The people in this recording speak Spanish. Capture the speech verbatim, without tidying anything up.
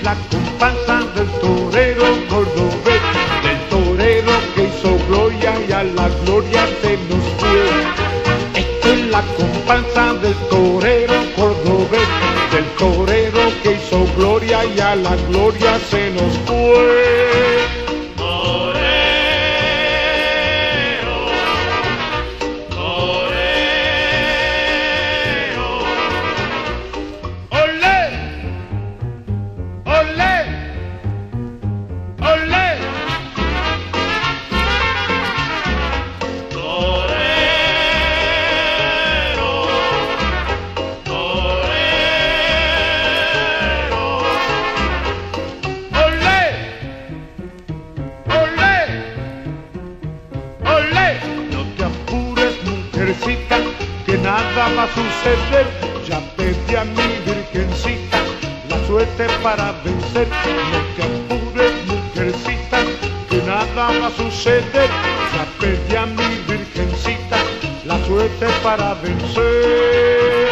la comparsa del torero cordobés, del torero que hizo gloria y a la gloria se nos fue. Esto es la comparsa del torero cordobés, del torero que hizo gloria y a la gloria se nos fue. Que nada va a suceder, ya pedí a mi virgencita la suerte para vencer. No te apures, mujercita, que nada va a suceder, ya pedí a mi virgencita la suerte para vencer.